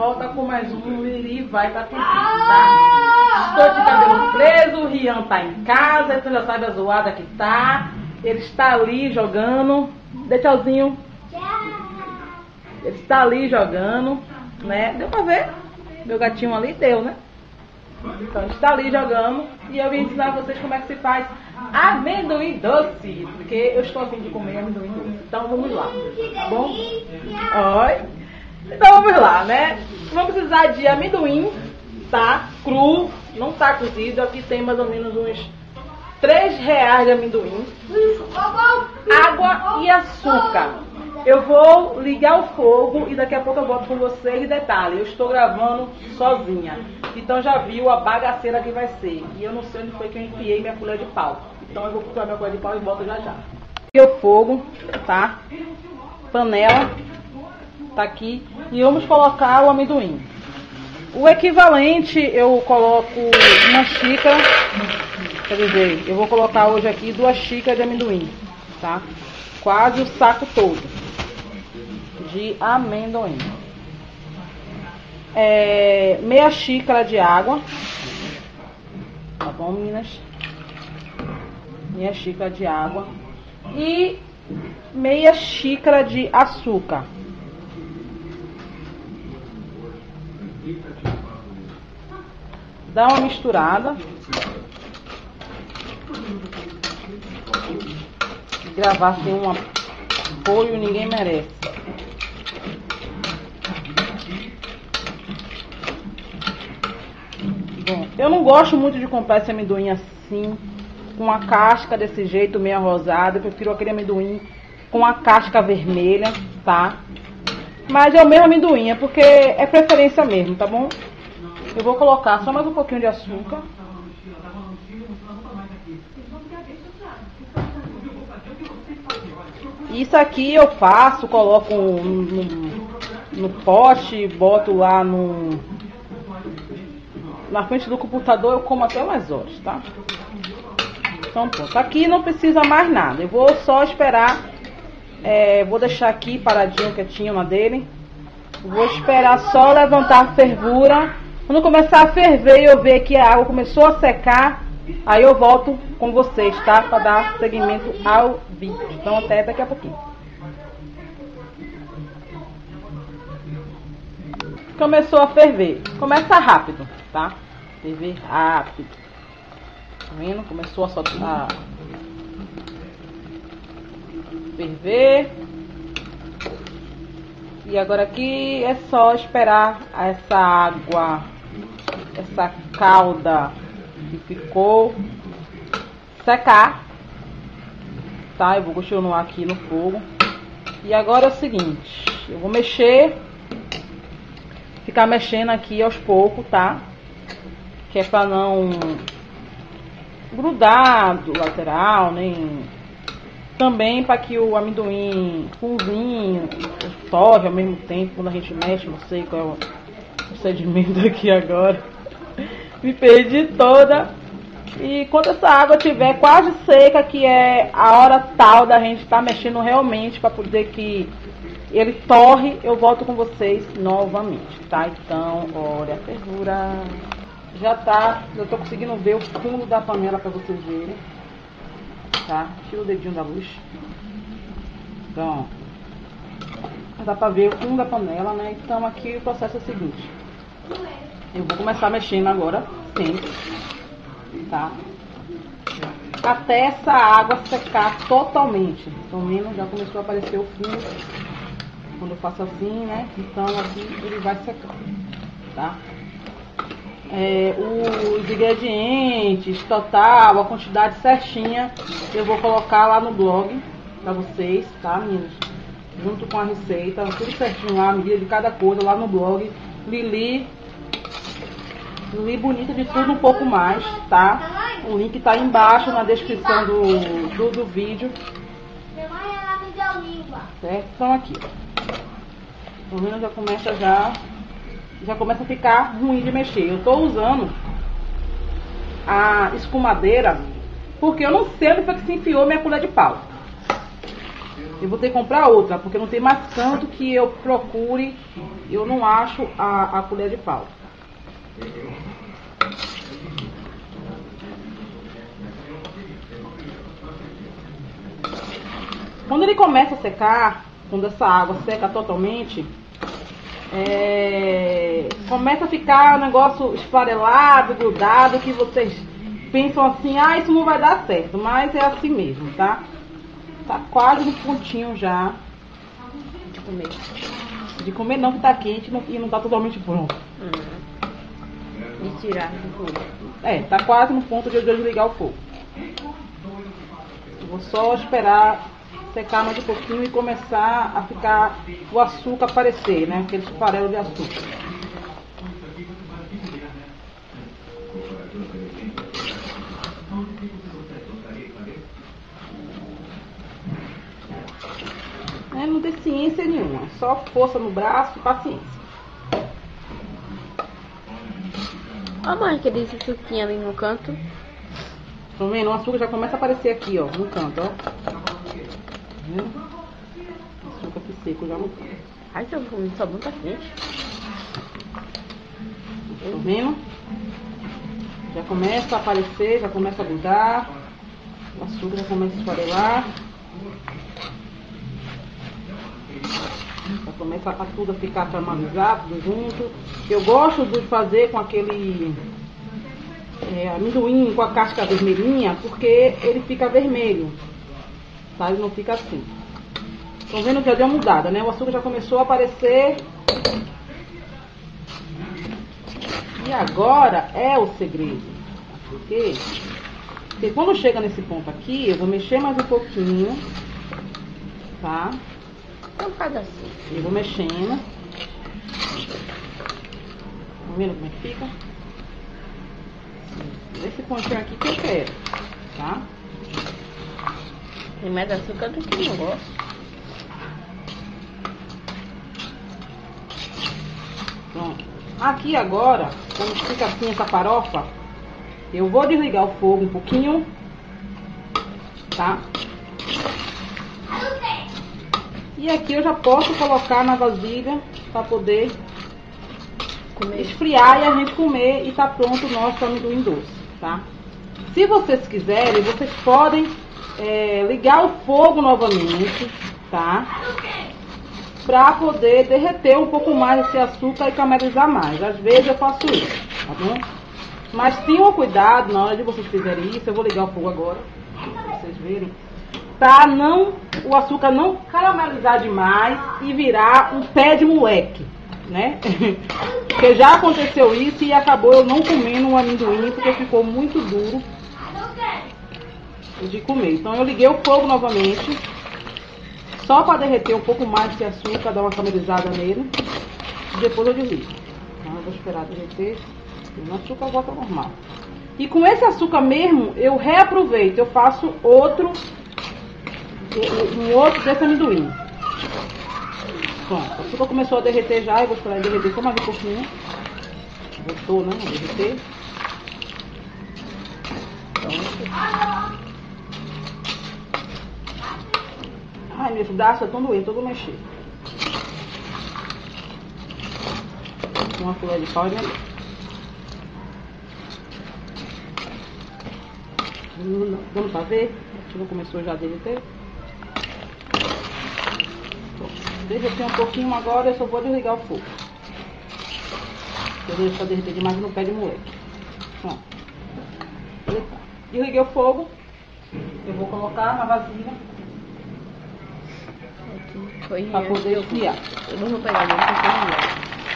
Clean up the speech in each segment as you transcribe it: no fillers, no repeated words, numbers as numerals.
volta com mais um Liri vai pra contigo, tá? Estou de cabelo preso, o Rian tá em casa, então já sabe a zoada que tá. Ele está ali jogando. Dê tchauzinho. Ele está ali jogando, né? Deu pra ver? Meu gatinho ali deu, né? Então ele está ali jogando e eu vim ensinar vocês como é que se faz amendoim doce, porque eu estou a fim de comer amendoim doce. Então vamos lá, tá bom? Oi. Então vamos lá, né? Vamos precisar de amendoim, tá? Cru, não tá cozido. Aqui tem mais ou menos uns R$3 de amendoim, água e açúcar. Eu vou ligar o fogo e daqui a pouco eu volto com vocês. E detalhe, eu estou gravando sozinha, então já viu a bagaceira que vai ser. E eu não sei onde foi que eu enfiei minha colher de pau, então eu vou procurar minha colher de pau e volto já já. Liguei o fogo, tá? Panela tá aqui e vamos colocar o amendoim. O equivalente eu coloco uma xícara, quer dizer, eu vou colocar hoje aqui 2 xícaras de amendoim, tá? Quase o saco todo de amendoim. Meia xícara de água, tá bom, meninas? Meia xícara de água e meia xícara de açúcar. Dá uma misturada. Gravar sem um apoio ninguém merece. Bom, eu não gosto muito de comprar esse amendoim assim, com a casca desse jeito, meio rosada. Eu prefiro aquele amendoim com a casca vermelha, tá? Mas é o mesmo amendoim, é porque é preferência mesmo, tá bom? Eu vou colocar só mais um pouquinho de açúcar. Isso aqui eu faço, coloco no pote, boto lá na frente do computador, eu como até umas horas, tá? Então pronto, aqui não precisa mais nada, eu vou só esperar, vou deixar aqui paradinho, quietinho na dele. Vou esperar só levantar a fervura. Quando começar a ferver e eu ver que a água começou a secar, aí eu volto com vocês, tá? Para dar seguimento ao vídeo. Então até daqui a pouquinho. Começou a ferver. Começa rápido, tá? Ferver rápido. Tá vendo? Começou a soltar. Ferver. E agora aqui é só esperar essa água, essa calda que ficou secar, tá? Eu vou continuar aqui no fogo. E agora é o seguinte, eu vou ficar mexendo aqui aos poucos, tá? Que é pra não grudar do lateral, nem... Também para que o amendoim cozinhe, torre ao mesmo tempo quando a gente mexe. Não sei qual é o procedimento aqui agora. Me perdi toda. E quando essa água estiver quase seca, que é a hora tal da gente estar mexendo realmente para poder que ele torre, eu volto com vocês novamente, tá? Então, olha a fervura. Já tá, eu tô conseguindo ver o fundo da panela para vocês verem. Tá? Tira o dedinho da luz. Então, dá pra ver o fundo da panela, né? Então aqui o processo é o seguinte. Eu vou começar mexendo agora, sempre, tá? Até essa água secar totalmente. Estão vendo? Já começou a aparecer o fundo. Quando eu faço assim, né? Então aqui ele vai secar, tá? Os ingredientes total, a quantidade certinha, eu vou colocar lá no blog pra vocês, tá, meninas? Junto com a receita, tudo certinho lá, a medida de cada coisa lá no blog. Lili Bonita de Tudo um pouco mais, tá? O link tá aí embaixo na descrição do vídeo. Certo? Então aqui, ó. O menino já começa a ficar ruim de mexer. Eu tô usando a escumadeira porque eu não sei onde foi que se enfiou minha colher de pau. Eu vou ter que comprar outra, porque não tem mais tanto que eu procure, eu não acho a colher de pau. Quando ele começa a secar, quando essa água seca totalmente, começa a ficar um negócio esfarelado, grudado, que vocês pensam assim, ah, isso não vai dar certo, mas é assim mesmo, tá? Tá quase no pontinho já De comer. de comer, não, que tá quente e não tá totalmente pronto. E tirar do fogo. Tá quase no ponto de eu desligar o fogo. Eu vou só esperar secar mais um pouquinho e começar a ficar o açúcar aparecer, né? Aquele farelo de açúcar. Não tem ciência nenhuma, só força no braço e paciência. Olha a mãe que disse suquinho ali no canto. Estão vendo? O açúcar já começa a aparecer aqui, ó, no canto, ó. Tá vendo? Açúcar aqui seco já no canto. Ai, seu sabão tá quente. Estão vendo? Já começa a aparecer, já começa a grudar. O açúcar já começa a esfarelar. Já começa a tudo a ficar caramelizado, tudo junto. Eu gosto de fazer com aquele amendoim com a casca vermelhinha, porque ele fica vermelho, tá? Ele não fica assim. Estão vendo que já deu uma mudada, né? O açúcar já começou a aparecer. E agora é o segredo. Porque quando chega nesse ponto aqui, eu vou mexer mais um pouquinho, tá? Um pedacinho. Eu vou mexendo. Tá vendo como é que fica? Esse pontinho aqui que eu quero, tá? Tem mais açúcar do que eu gosto. Pronto. Aqui agora, quando fica assim essa farofa, eu vou desligar o fogo um pouquinho, tá? E aqui eu já posso colocar na vasilha para poder esfriar e a gente comer, e tá pronto o nosso amendoim doce, tá? Se vocês quiserem, vocês podem ligar o fogo novamente, tá? Pra poder derreter um pouco mais esse açúcar e caramelizar mais. Às vezes eu faço isso, tá bom? Mas tenham cuidado na hora de vocês fizerem isso. Eu vou ligar o fogo agora, pra vocês verem. Pra o açúcar não caramelizar demais e virar um pé de moleque, né? Porque já aconteceu isso e acabou eu não comendo um amendoim porque ficou muito duro de comer. Então eu liguei o fogo novamente, só para derreter um pouco mais esse açúcar, dar uma caramelizada nele, e depois eu desligo. Então eu vou esperar derreter e o açúcar volta ao normal. E com esse açúcar mesmo, eu reaproveito, eu faço um outro desse amendoim. Pronto, o açúcar começou a derreter já, eu vou esperar ele derreter só mais um pouquinho. Voltou, né, a derreter. Pronto. Ai, meus braços estão doendo, todo mexer. Uma colher de pau e melhor. Dando pra ver? Aqui não começou já a derreter? Derreter um pouquinho agora, eu só vou desligar o fogo. Eu deixo pra derreter demais no pé de moleque. Pronto. Desliguei o fogo. Eu vou colocar na vasilha para poder esfriar. Eu não vou pegar nem porque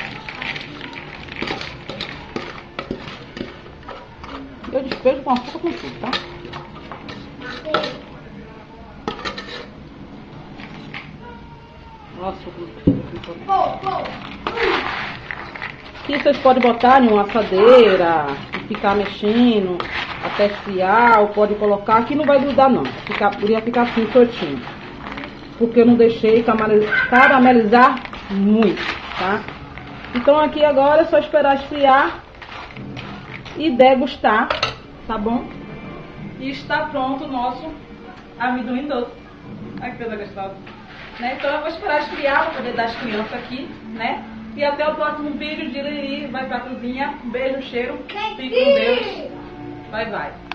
eu despejo com açúcar com tudo, tá? O açúcar. Aqui vocês podem botar em uma assadeira e ficar mexendo até esfriar, ou pode colocar. Aqui não vai grudar não, iria ficar assim soltinho, porque eu não deixei caramelizar muito, tá? Então aqui agora é só esperar esfriar e degustar, tá bom? E está pronto o nosso amendoim doce. Ai, que coisa gostosa. Né? Então eu vou esperar esfriar para poder dar as crianças aqui, né? E até o próximo vídeo de Lili vai pra cozinha. Um beijo, cheiro. Fique com Deus. Bye, bye.